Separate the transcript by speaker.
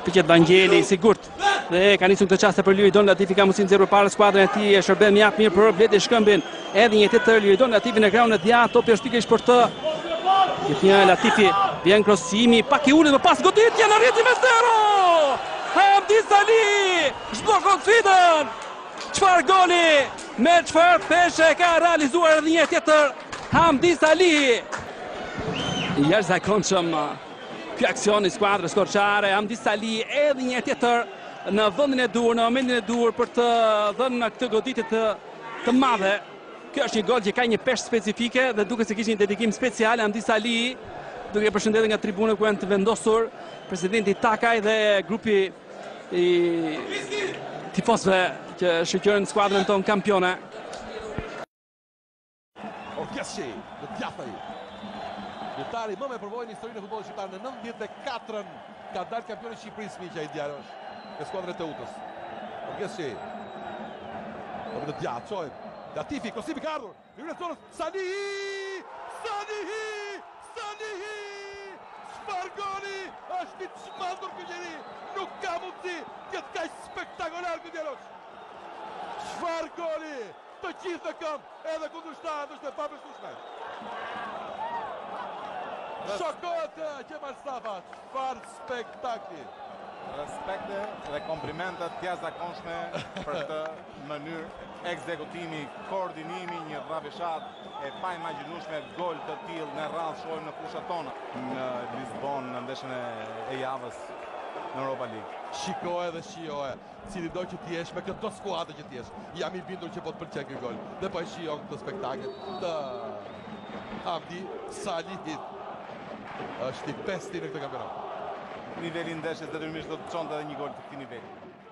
Speaker 1: përpiqet Vangjeli, sigurt. Dhe ka nisur këtë çaste për Liridon Latifi, ka mundësinë 0 para skuadrën e tij, e shërben mjaft mirë për Bledi Shkëmbin. Edhe një tjetër Liridon Latifi në krahun e djathtë, topi është pikërisht për të. Një Latifi, vjen krosimi, pak i ulët, më pas goditja në rrjetin me 0. Hamdi Sali zbllokon sfidën. Çfarë goli, me çfarë peshe ka realizuar edhe një tjetër Hamdi Sali. Jashtëzakonshëm ky aksion i skuadrës korçare. Hamdi Sali edhe një tjetër në vendin e dur, në momentin e dur për të dhënë këtë goditje të madhe. Kjo është një gol që ka një peshë specifike dhe duket se kishte një dedikim special. Hamdi Sali, duke përshëndetur nga tribunët ku janë të vendosur presidenti Takaj dhe grupi i tifosëve që shoqërojnë skuadrën tonë kampione.
Speaker 2: Orkesçi, do t'jafaj. Lojtari më me përvojë në historinë e futbollit shqiptar. Në 94-ën ka dalë kampioni i Shqipërisë Miqa i Djarosh, me skuadrën e Teutës. Orkesçi. Do të djaqojmë. Latifi, krosimi ka ardhur. Hyrë zonës, Salihi! Çfarë goli! Është i çmandur ky njeri. Nuk ka mundësi të jetë kaq spektakolar ky Djarosh. Çfarë goli! Të gjithë e kanë, edhe kundërshtarët është e pabesueshme. Shokohet Kemal Stafa, çfarë spektakli!
Speaker 3: Respekte dhe komplimentet t'jashtëzakonshme për këtë mënyrë ekzekutimi, koordinimi, një rrafishat e pa imagjinueshme, gol të tillë në radhë shohim në fushat tona në Lisbon në ndeshjen e javës në Europa League.
Speaker 2: Shikoje dhe shijoje, cili do që t'jesh me këtë skuadër që t'jesh. Jam i bindur që po të pëlqen ky gol. Dhe po e shijon këtë spektakël të Hamdi Salihit. Është i pesti në këtë kampionat.
Speaker 3: Niveli ndeshjes detyrimisht do të çonte edhe një gol të këtij niveli.